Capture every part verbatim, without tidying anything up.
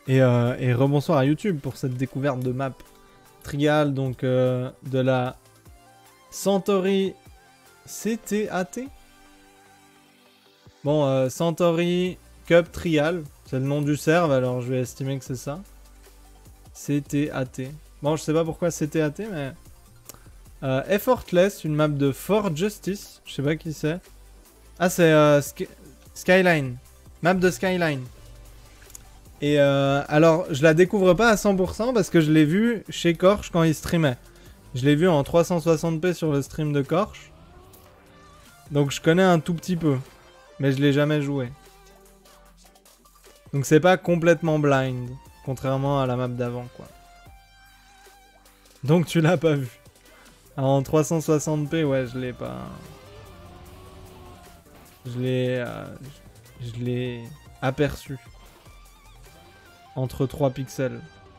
Et, euh, et rebonsoir à YouTube pour cette découverte de map trial, donc euh, de la Centauri C T A T. Bon, euh, Centauri Cup Trial, c'est le nom du serve, alors je vais estimer que c'est ça. C T A T. Bon, je sais pas pourquoi C T A T, mais... Euh, Effortless, une map de For Justice, je sais pas qui c'est. Ah, c'est euh, Sk Skyline. Map de Skyline. Et euh, alors, je la découvre pas à cent pour cent parce que je l'ai vu chez Korch quand il streamait. Je l'ai vu en trois cent soixante p sur le stream de Korch. Donc je connais un tout petit peu. Mais je l'ai jamais joué. Donc c'est pas complètement blind. Contrairement à la map d'avant, quoi. Donc tu l'as pas vu. Alors, en trois cent soixante p, ouais, je l'ai pas... Je l'ai... Euh, je l'ai aperçu. Entre trois pixels.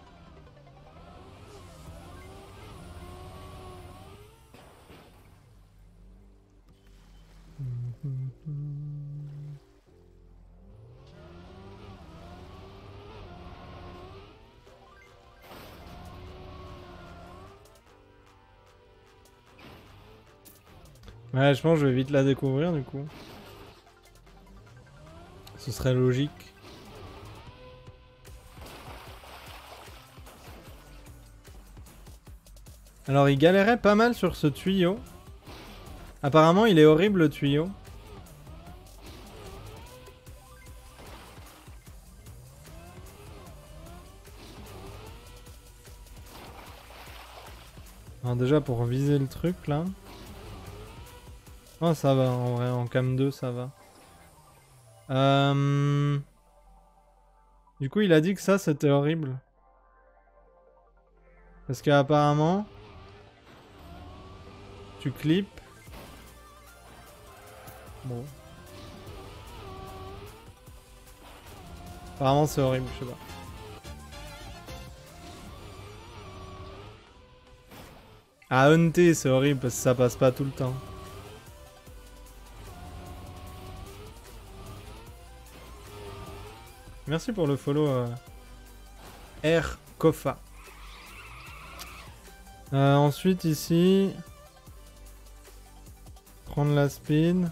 Ouais, je pense que je vais vite la découvrir du coup. Ce serait logique. Alors il galérait pas mal sur ce tuyau. Apparemment il est horrible le tuyau. Alors déjà pour viser le truc là. Oh ça va en vrai, en cam deux ça va. Euh... Du coup il a dit que ça c'était horrible. Parce qu'apparemment... Tu clips. Bon. Apparemment c'est horrible, je sais pas. À hunter c'est horrible parce que ça passe pas tout le temps. Merci pour le follow euh... R Kofa. Euh, ensuite ici... Prendre la speed.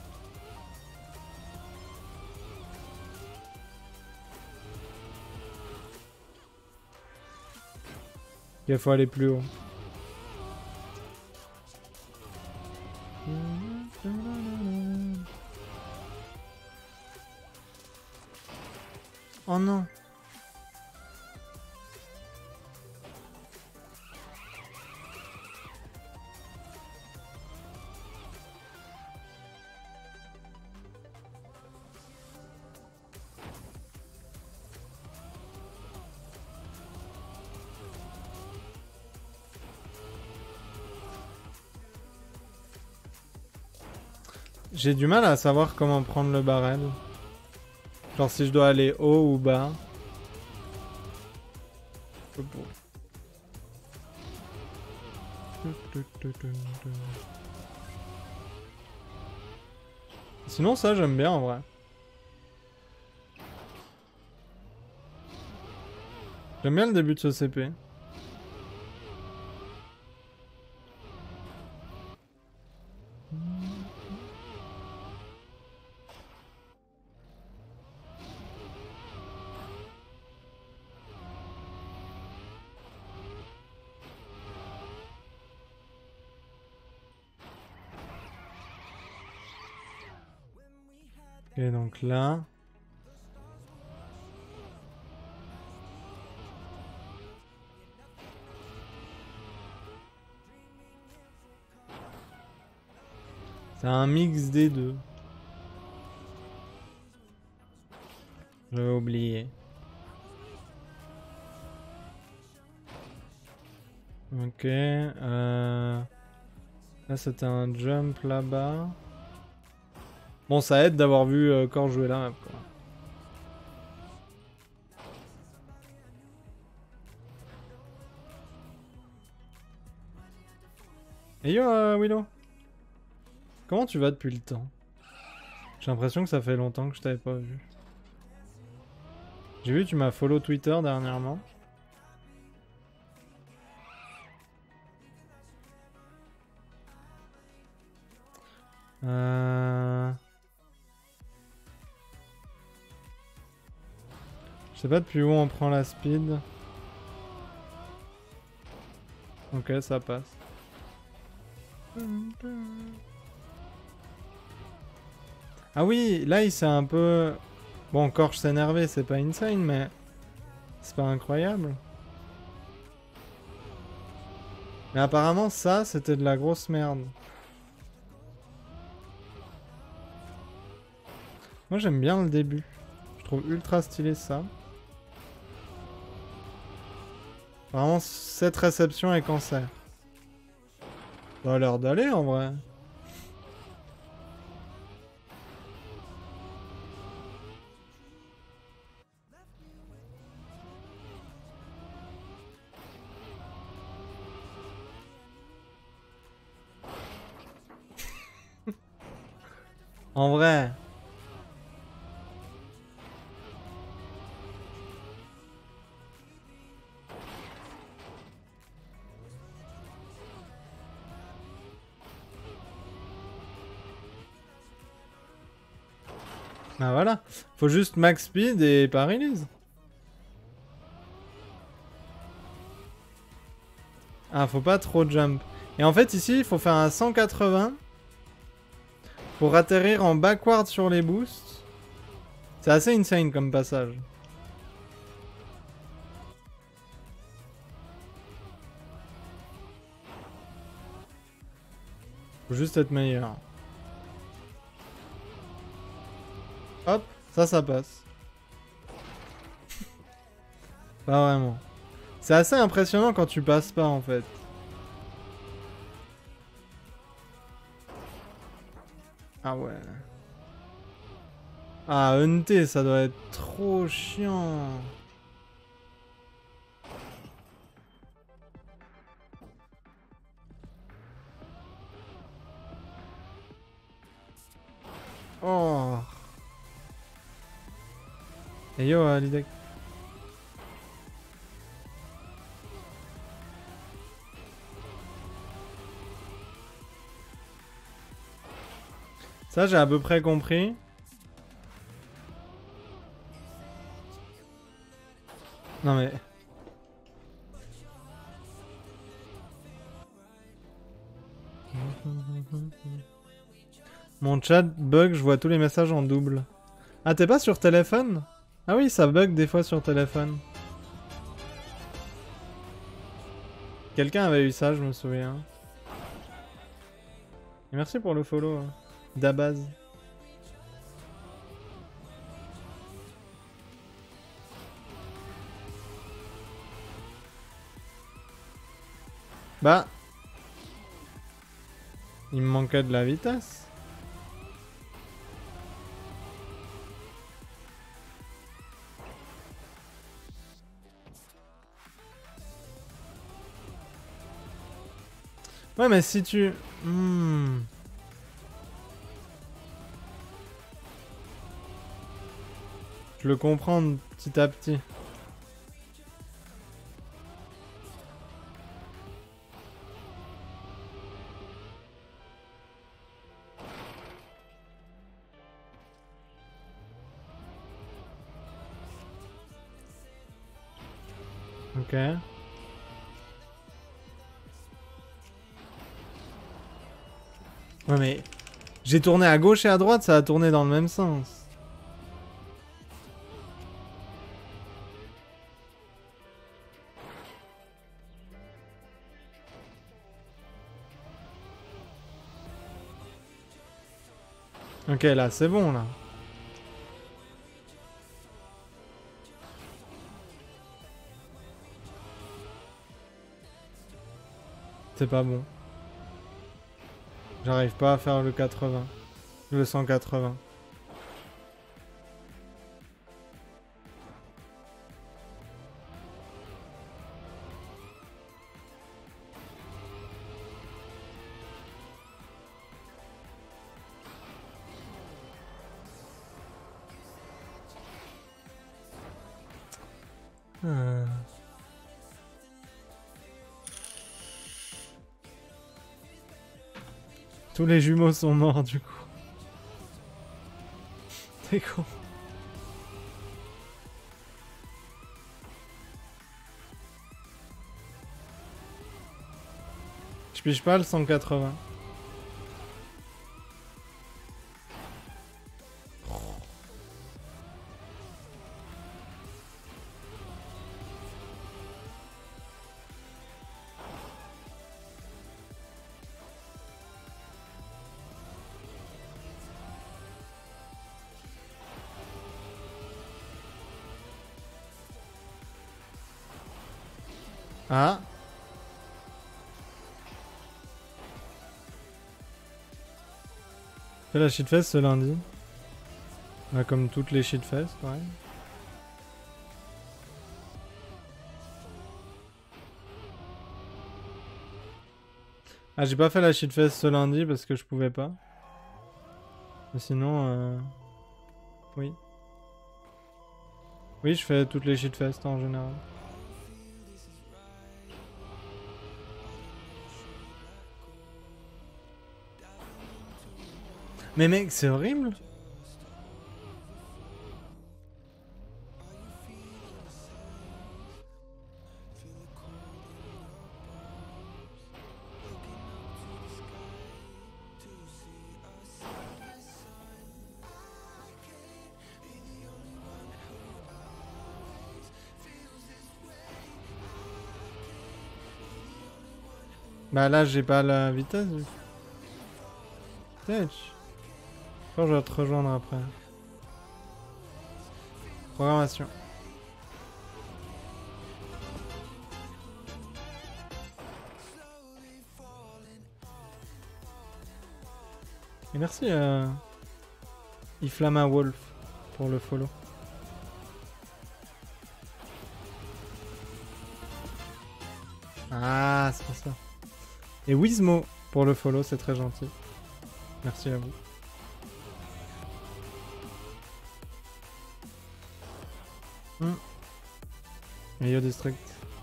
Il faut aller plus haut. Oh non. J'ai du mal à savoir comment prendre le barrel. Genre si je dois aller haut ou bas. Sinon ça j'aime bien en vrai. J'aime bien le début de ce C P. Et donc là... C'est un mix des deux. J'avais oublié. Ok. Euh... Là c'était un jump là-bas. Bon, ça aide d'avoir vu euh, Korch jouer la map, quoi. Et yo, euh, Willow. Comment tu vas depuis le temps? J'ai l'impression que ça fait longtemps que je t'avais pas vu. J'ai vu, tu m'as follow Twitter dernièrement. Euh... Je sais pas depuis où on prend la speed. Ok, ça passe. Ah oui, là il s'est un peu... Bon, Korch s'est énervé, c'est pas insane, mais... C'est pas incroyable. Mais apparemment ça, c'était de la grosse merde. Moi j'aime bien le début. Je trouve ultra stylé ça. Vraiment, cette réception est cancer. Ça a l'air d'aller en vrai. En vrai. Ah voilà. Faut juste max speed et pas release. Ah, faut pas trop jump. Et en fait, ici, il faut faire un cent quatre-vingts pour atterrir en backward sur les boosts. C'est assez insane comme passage. Faut juste être meilleur. Hop, ça, ça passe. Pas vraiment. C'est assez impressionnant quand tu passes pas, en fait. Ah ouais. Ah, hunter, ça doit être trop chiant. Oh. Et yo, euh, Lidek. Ça, j'ai à peu près compris. Non mais... Mon chat bug, je vois tous les messages en double. Ah, t'es pas sur téléphone? Ah oui, ça bug des fois sur téléphone. Quelqu'un avait eu ça, je me souviens. Et merci pour le follow, hein. Dabaz. Bah... Il me manquait de la vitesse. Ouais, mais si tu... Hmm. Je le comprends petit à petit. Ok. Ouais mais... J'ai tourné à gauche et à droite, ça a tourné dans le même sens. Ok, là, c'est bon, là. C'est pas bon. J'arrive pas à faire le quatre-vingts. Le cent quatre-vingts. Ah. Tous les jumeaux sont morts du coup. T'es con. Je pige pas le cent quatre-vingts. Ah. Fais la shitfest ce lundi. Bah, comme toutes les shitfest, ouais. Ah, j'ai pas fait la shitfest ce lundi parce que je pouvais pas. Mais sinon, euh... oui. Oui, je fais toutes les shitfest en général. Mais mec, c'est horrible. Bah là, j'ai pas la vitesse. Peut-être. Je vais te rejoindre après. Programmation. Et merci euh, Iflama Wolf pour le follow. Ah, c'est pour ça. Et Wizmo pour le follow, c'est très gentil. Merci à vous. Hmm. Et Yo District.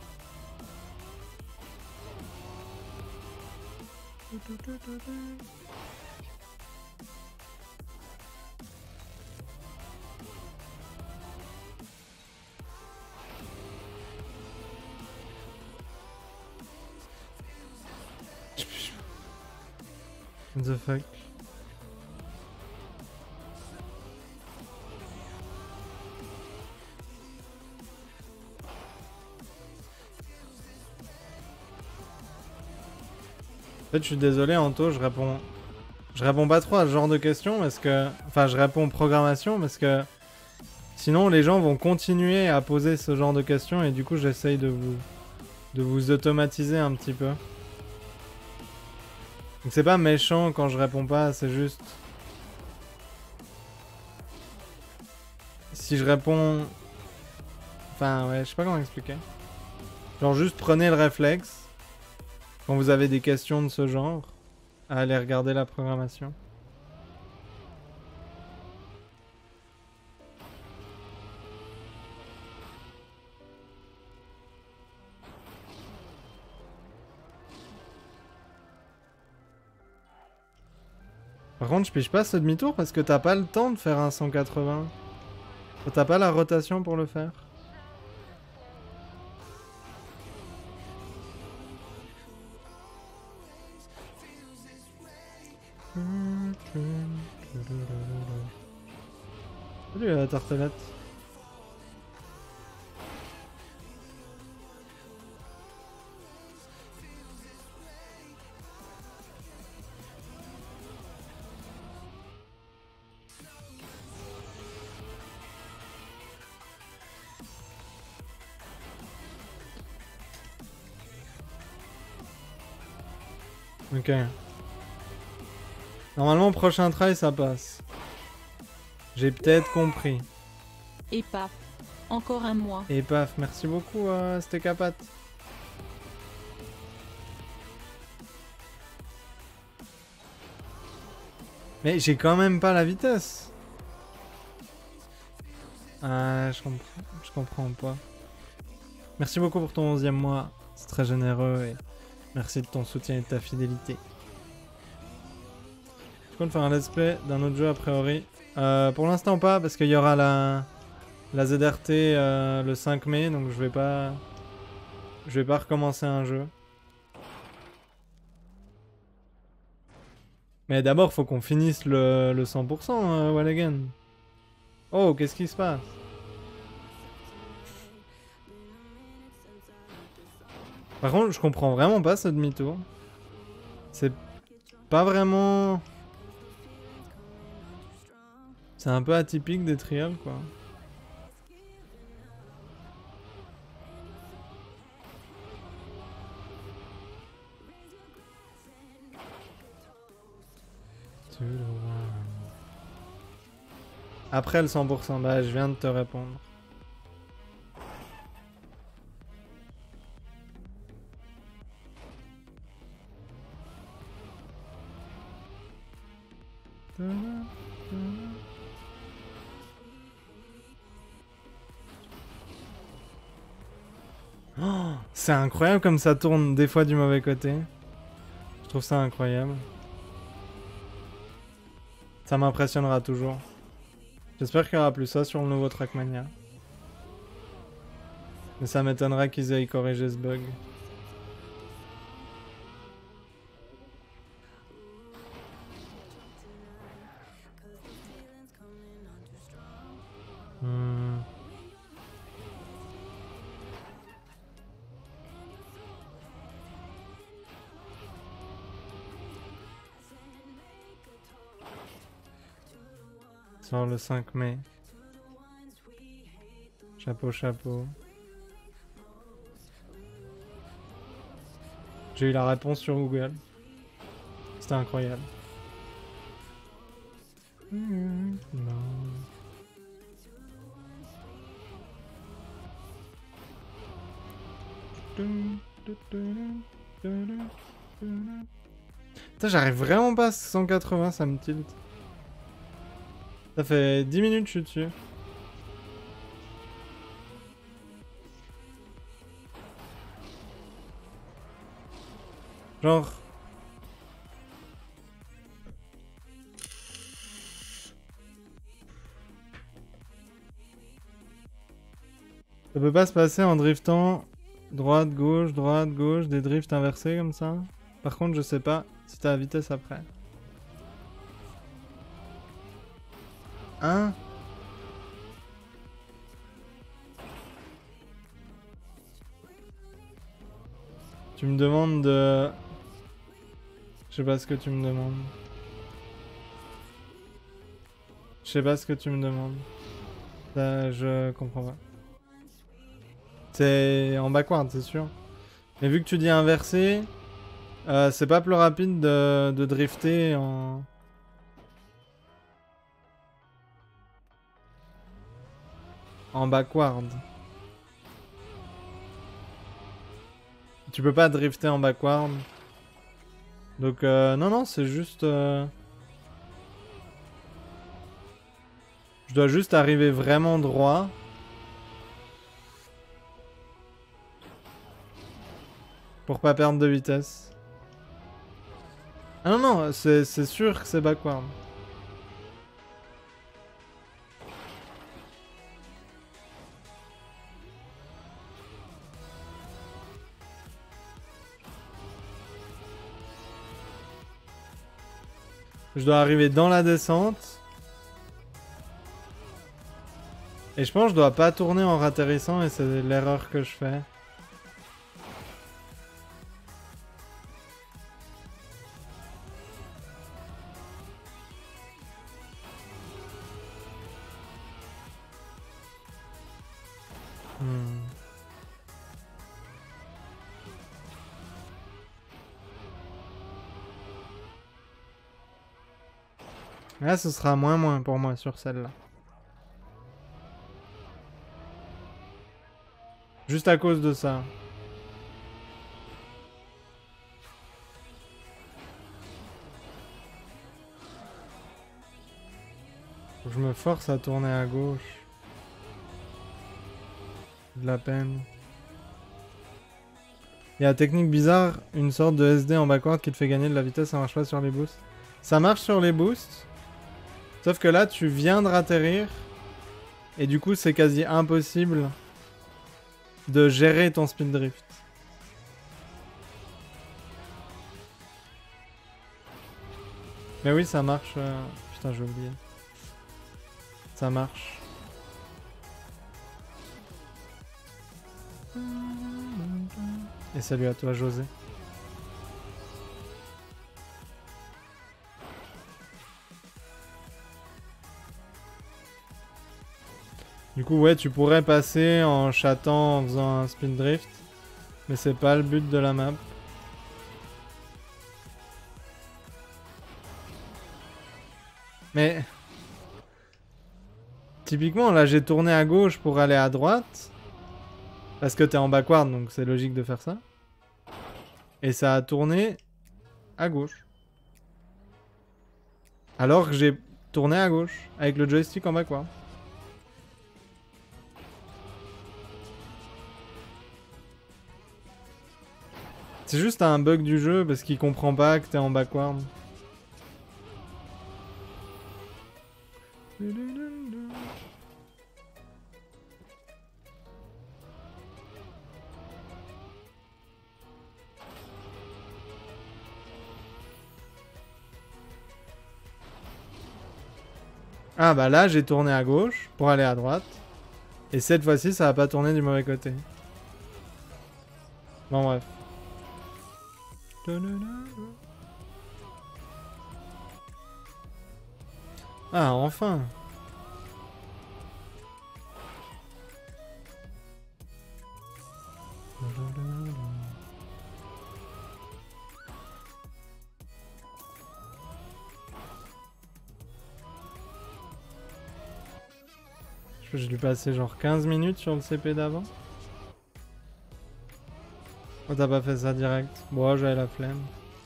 What the fuck? En fait, je suis désolé, Anto, je réponds... Je réponds pas trop à ce genre de questions parce que... Enfin, je réponds programmation parce que... Sinon, les gens vont continuer à poser ce genre de questions et du coup, j'essaye de vous... de vous automatiser un petit peu. Donc c'est pas méchant quand je réponds pas, c'est juste... Si je réponds... Enfin, ouais, je sais pas comment expliquer. Genre juste prenez le réflexe, quand vous avez des questions de ce genre, à aller regarder la programmation. Par contre, je pige pas ce demi-tour parce que t'as pas le temps de faire un cent quatre-vingts. T'as pas la rotation pour le faire. Salut la tartelette. Ok. Normalement, prochain try, ça passe. J'ai peut-être compris. Et paf. Encore un mois. Et paf, merci beaucoup, euh, Steakapat. Mais j'ai quand même pas la vitesse. Ah, je comprends, je comprends pas. Merci beaucoup pour ton onzième mois. C'est très généreux et merci de ton soutien et de ta fidélité. Je compte faire un let's play d'un autre jeu a priori. Euh, pour l'instant pas parce qu'il y aura la, la Z R T euh, le cinq mai, donc je vais pas... Je vais pas recommencer un jeu. Mais d'abord faut qu'on finisse le, le cent pour cent euh, Walligan. Oh, qu'est-ce qui se passe? Par contre, je comprends vraiment pas ce demi-tour. C'est pas vraiment... C'est un peu atypique des trials, quoi. Après le cent pour cent, bah je viens de te répondre. Oh, c'est incroyable comme ça tourne des fois du mauvais côté. Je trouve ça incroyable. Ça m'impressionnera toujours. J'espère qu'il n'y aura plus ça sur le nouveau Trackmania. Mais ça m'étonnera qu'ils aient corrigé ce bug. Hmm. Sort le cinq mai. Chapeau, chapeau. J'ai eu la réponse sur Google. C'était incroyable. Mmh, non. Putain, j'arrive vraiment pas à cent quatre-vingts, ça me tilt. Ça fait dix minutes que je suis dessus. Genre... Ça peut pas se passer en driftant droite, gauche, droite, gauche, des drifts inversés comme ça. Par contre, je sais pas si t'as la vitesse après. Hein? Tu me demandes de... Je sais pas ce que tu me demandes. Je sais pas ce que tu me demandes. Ça, je comprends pas. C'est en backward, c'est sûr. Mais vu que tu dis inversé, euh, c'est pas plus rapide de, de drifter en... En backward. Tu peux pas drifter en backward. Donc euh, non, non, c'est juste... Euh... Je dois juste arriver vraiment droit. Pour pas perdre de vitesse. Ah non, non, c'est sûr que c'est backward. Je dois arriver dans la descente. Et je pense que je dois pas tourner en ratterrissant et c'est l'erreur que je fais. Hmm. Là, ce sera moins moins pour moi sur celle-là. Juste à cause de ça. Faut que je me force à tourner à gauche. De la peine. Il y a la technique bizarre, une sorte de S D en backward qui te fait gagner de la vitesse, ça marche pas sur les boosts. Ça marche sur les boosts, sauf que là tu viens de ratterrir, et du coup c'est quasi impossible de gérer ton speed drift. Mais oui, ça marche. Euh... Putain, j'ai oublié. Ça marche. Et salut à toi, José. Du coup, ouais, tu pourrais passer en chattant, en faisant un speed drift. Mais c'est pas le but de la map. Mais... Typiquement, là, j'ai tourné à gauche pour aller à droite. Parce que t'es en backward, donc c'est logique de faire ça. Et ça a tourné à gauche. Alors que j'ai tourné à gauche, avec le joystick en backward. C'est juste un bug du jeu, parce qu'il comprend pas que t'es en backward. Ah bah là j'ai tourné à gauche pour aller à droite. Et cette fois-ci ça va pas tourner du mauvais côté. Bon bref. Ah enfin. J'ai dû passer genre quinze minutes sur le C P d'avant. Oh t'as pas fait ça direct? Bon j'avais la flemme.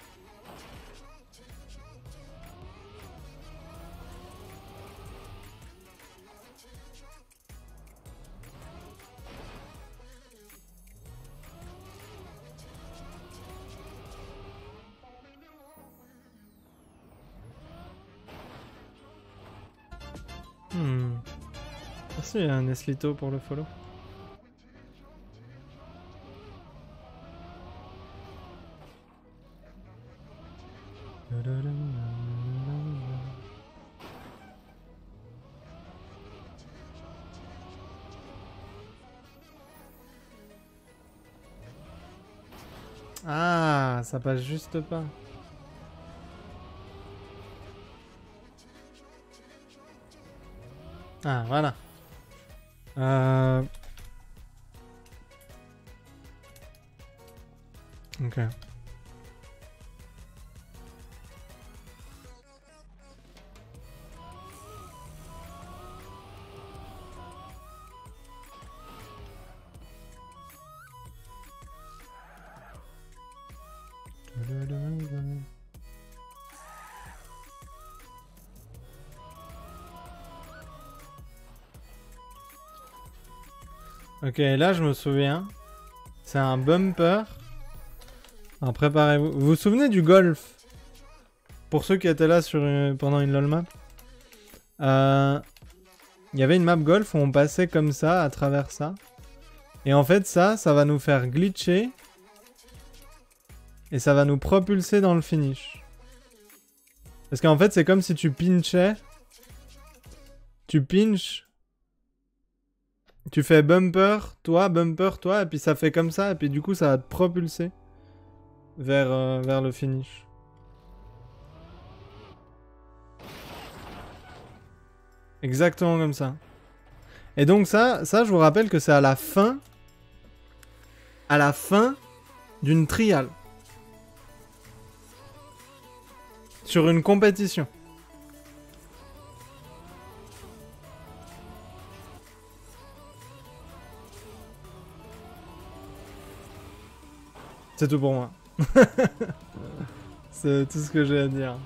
Hmm. Merci à Neslito pour le follow. Ah, ça passe juste pas. Ah, voilà. Euh... Ok. Ok, là je me souviens. C'est un bumper. Alors préparez-vous. Vous vous souvenez du golf? Pour ceux qui étaient là sur une... pendant une LOL map. Euh... Il y avait une map golf où on passait comme ça, à travers ça. Et en fait ça, ça va nous faire glitcher. Et ça va nous propulser dans le finish. Parce qu'en fait c'est comme si tu pinchais. Tu pinches. Tu fais bumper, toi, bumper, toi, et puis ça fait comme ça, et puis du coup ça va te propulser vers, euh, vers le finish. Exactement comme ça. Et donc ça, ça je vous rappelle que c'est à la fin, à la fin d'une trial. Sur une compétition. C'est tout pour moi. C'est tout ce que j'ai à dire.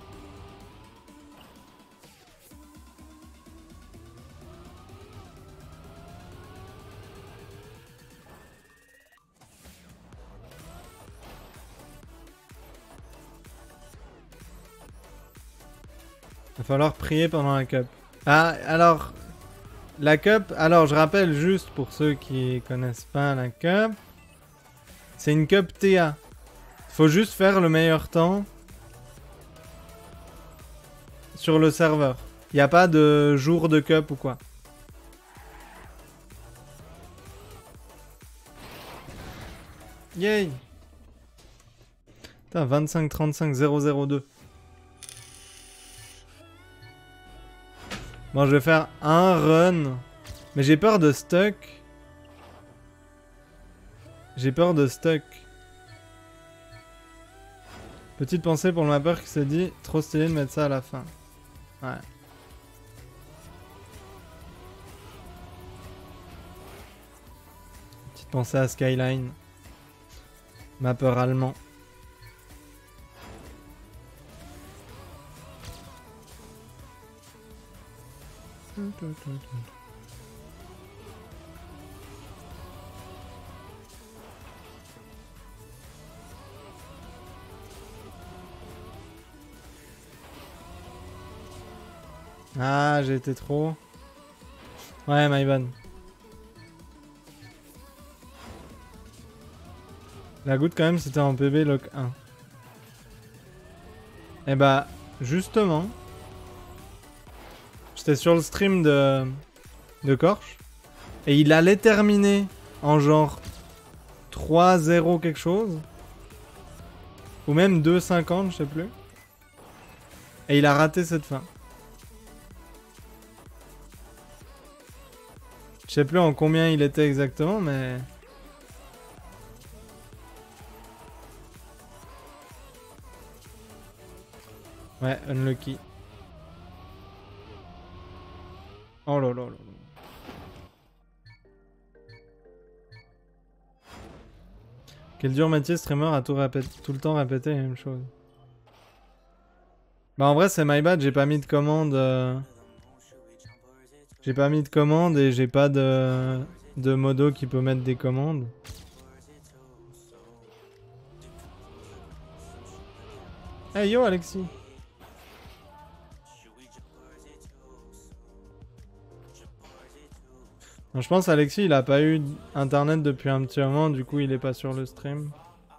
Va falloir prier pendant la cup. Ah, alors... La cup, alors je rappelle juste pour ceux qui connaissent pas la cup. C'est une cup T A. Faut juste faire le meilleur temps sur le serveur. Il n'y a pas de jour de cup ou quoi. Yay! Putain, vingt-cinq trente-cinq zéro zéro deux. Bon, je vais faire un run. Mais j'ai peur de stuck. J'ai peur de stuck. Petite pensée pour le mapper qui s'est dit trop stylé de mettre ça à la fin. Ouais. Petite pensée à Skyline. Mapper allemand. Ah, j'ai été trop... Ouais, my bad. La goutte quand même, c'était en P B lock un. Et bah, justement... J'étais sur le stream de... de Korch. Et il allait terminer en genre... trois zéro quelque chose. Ou même deux cinquante, je sais plus. Et il a raté cette fin. Je sais plus en combien il était exactement, mais... Ouais, unlucky. Oh là là là là. Quel dur métier streamer à tout, tout le temps répéter la même chose. Bah en vrai c'est my bad, j'ai pas mis de commande... Euh... J'ai pas mis de commande et j'ai pas de... de modo qui peut mettre des commandes. Hey yo Alexis. Non, je pense Alexis il a pas eu internet depuis un petit moment, du coup il est pas sur le stream.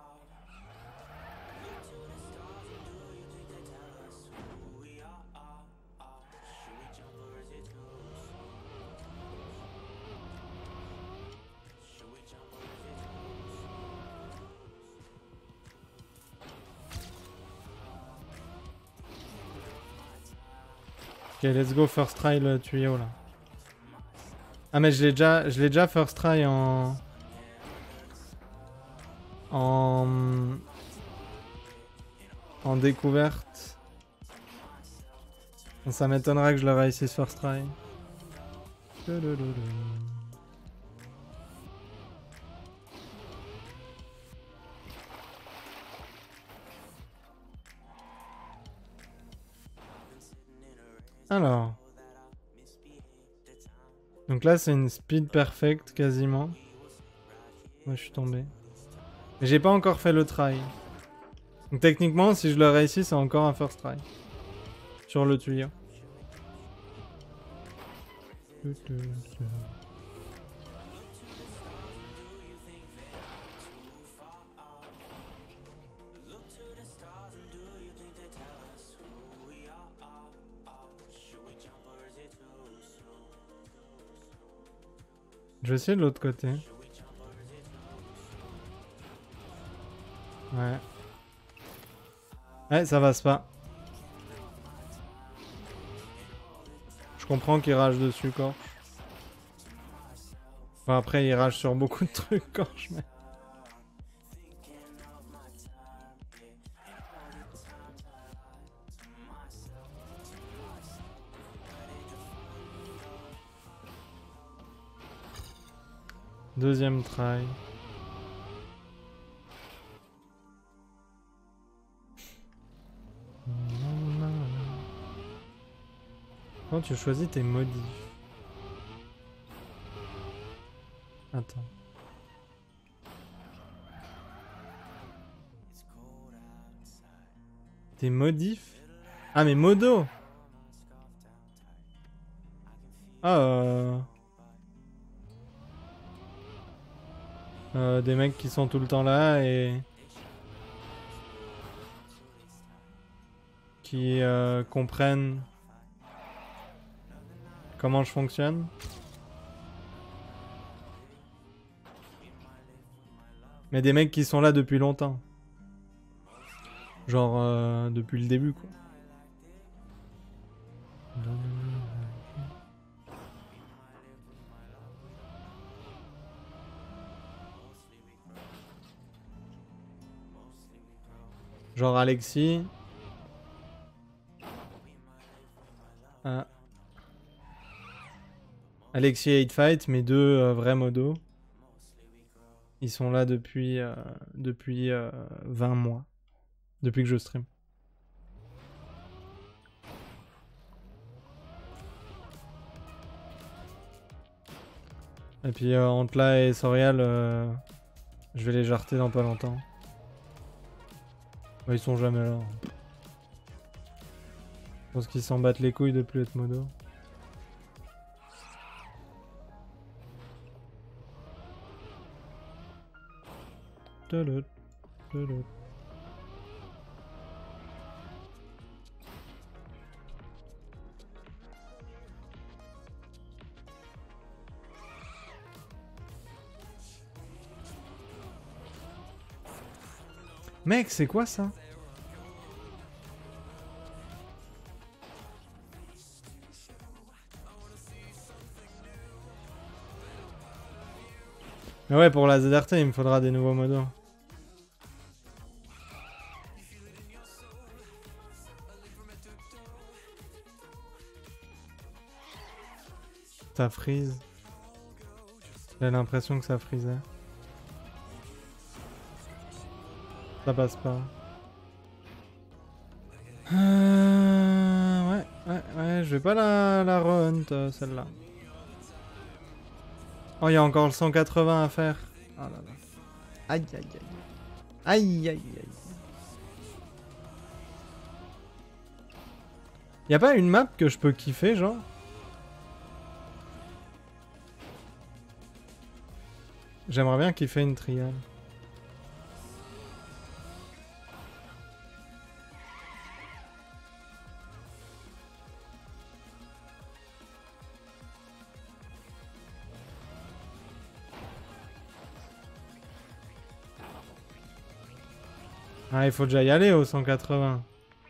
Ok, let's go first try le tuyau là. Ah mais je l'ai déjà, je l'ai déjà first try en... En... En découverte. Bon, ça m'étonnerait que je le réussisse first try. Alors. Donc là c'est une speed perfect quasiment. Moi je suis tombé. Mais j'ai pas encore fait le try. Donc techniquement si je le réussis c'est encore un first try. Sur le tuyau. Je vais essayer de l'autre côté. Ouais. Ouais, ça passe pas. Je comprends qu'il rage dessus, Korch. Enfin, après, il rage sur beaucoup de trucs, Korch, mais... Deuxième try. Quand tu choisis tes modifs. Attends. Tes modifs? Ah mais modo! Ah, euh... Euh, des mecs qui sont tout le temps là et... qui euh, comprennent comment je fonctionne. Mais des mecs qui sont là depuis longtemps. Genre euh, depuis le début quoi. Genre Alexis. Ah. Alexis et Fight, mes deux euh, vrais modos. Ils sont là depuis, euh, depuis euh, vingt mois. Depuis que je stream. Et puis euh, Antla et Sorial, euh, je vais les jarter dans pas longtemps. Bah, ils sont jamais là. Je pense qu'ils s'en battent les couilles de plus être modo. Tudut, tudut. Mec, c'est quoi ça? Mais ouais, pour la Z R T, il me faudra des nouveaux modos. Ça freeze. J'ai l'impression que ça freezait. Ça passe pas. Euh... Ouais, ouais, ouais, je vais pas la, la rehunt, euh, celle-là. Oh, il y a encore le cent quatre-vingts à faire. Oh là là. Aïe, aïe, aïe. Aïe, aïe, aïe. Y a pas une map que je peux kiffer, genre? J'aimerais bien kiffer une triale. Ah, il faut déjà y aller au cent quatre-vingts.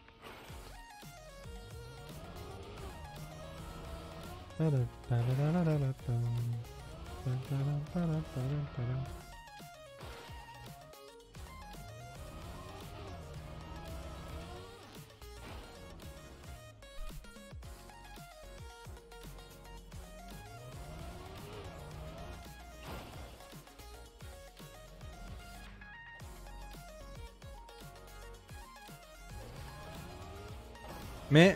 Mais...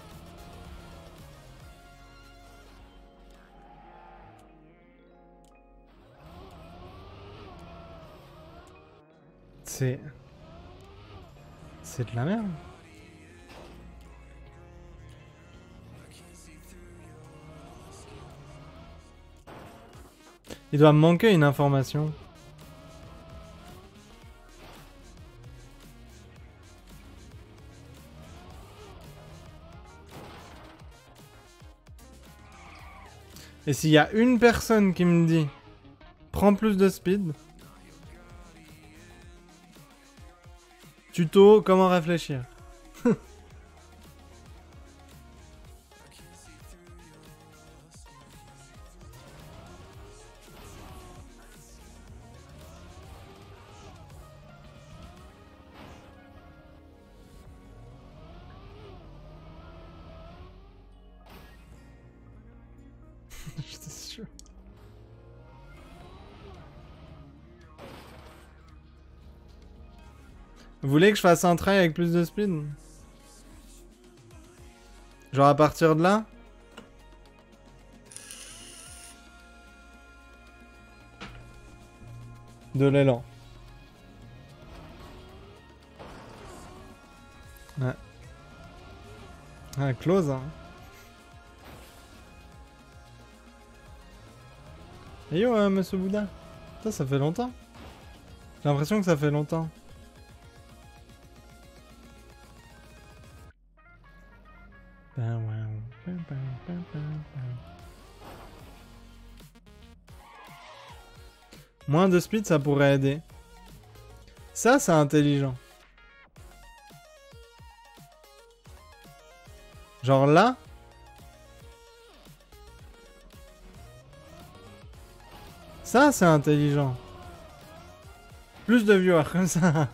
C'est... C'est de la merde. Il doit me manquer une information. Et s'il y a une personne qui me dit prends plus de speed, tuto comment réfléchir. J'étais sûr. Vous voulez que je fasse un try avec plus de speed? Genre à partir de là? De l'élan. Ouais. Ah, close, hein. Hey yo, euh, monsieur Bouddha. Ça, ça fait longtemps. J'ai l'impression que ça fait longtemps. Moins de speed, ça pourrait aider. Ça, c'est intelligent. Genre là. Ça, c'est intelligent. Plus de viewers comme ça.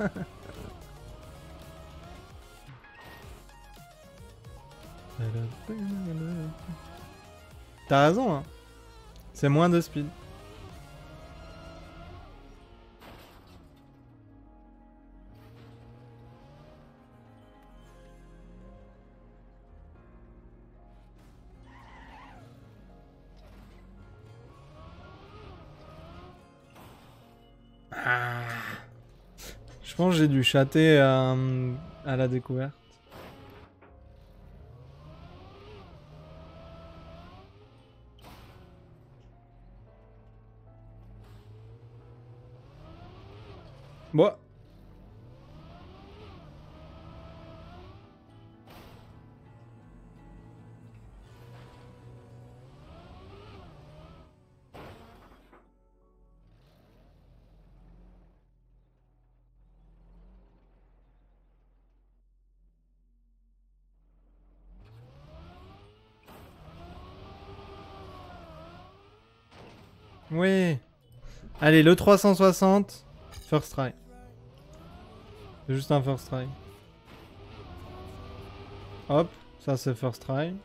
T'as raison, hein. C'est moins de speed. Ah. Je pense que j'ai dû chatter euh, à la découverte. Bon. Oui. Allez, le trois cent soixante. First try. C'est juste un first try. Hop, ça c'est first try.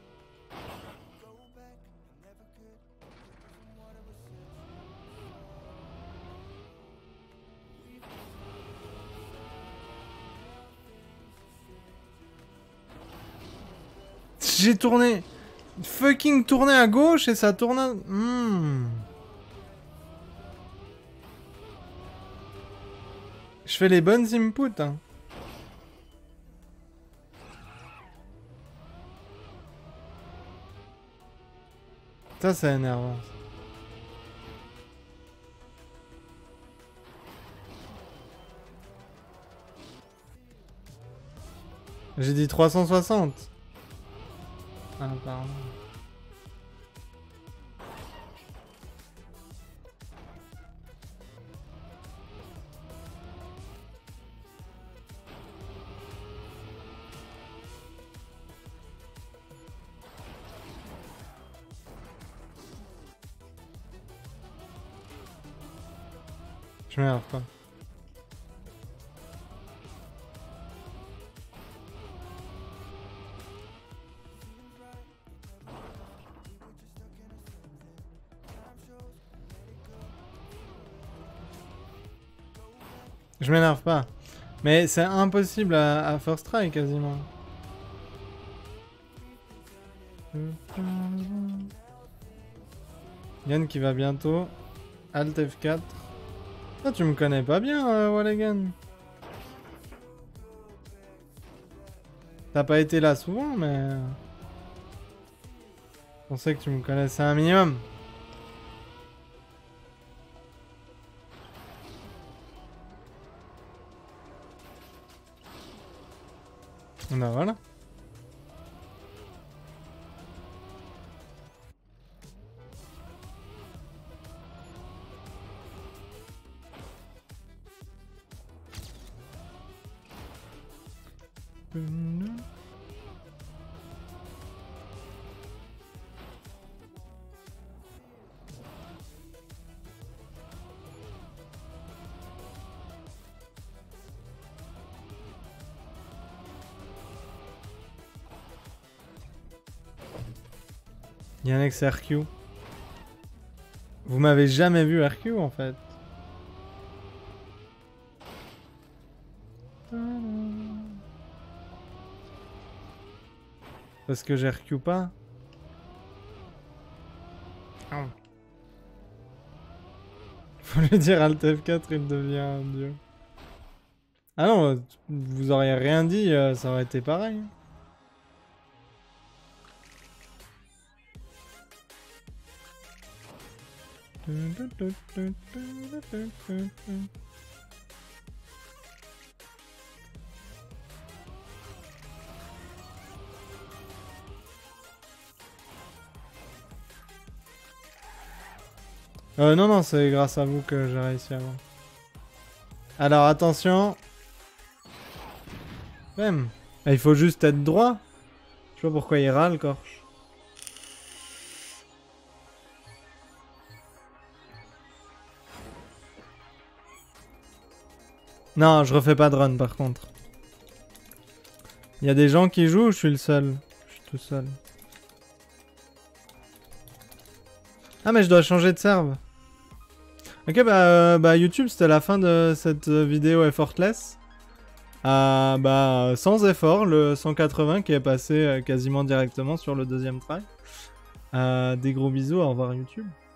J'ai tourné. Fucking tourné à gauche et ça tourne à... Hmm. Je fais les bonnes inputs, hein. Ça, c'est énervant. J'ai dit trois cent soixante. Ah, pardon. Je m'énerve pas. Je m'énerve pas. Mais c'est impossible à, à first try quasiment. Yann qui va bientôt. Alt F quatre. Ah, tu me connais pas bien, euh, Walligan. T'as pas été là souvent, mais... Je pensais que tu me connaissais un minimum. Ben voilà. Yannex R Q. Vous m'avez jamais vu R Q en fait. Parce que j'ai R Q pas. Oh. Faut lui dire Alt F quatre, il devient un dieu. Ah non, vous auriez rien dit, ça aurait été pareil. Euh, non, non, c'est grâce à vous que j'ai réussi à avoir. Alors, attention. Même. Il faut juste être droit. Je sais pas pourquoi il râle, Corche. Non, je refais pas de run, par contre. Il y a des gens qui jouent ou je suis le seul? Je suis tout seul. Ah, mais je dois changer de serve. Ok, bah, euh, bah YouTube, c'était la fin de cette vidéo effortless. Euh, bah, sans effort, le cent quatre-vingts qui est passé euh, quasiment directement sur le deuxième try. Euh, des gros bisous, au revoir YouTube.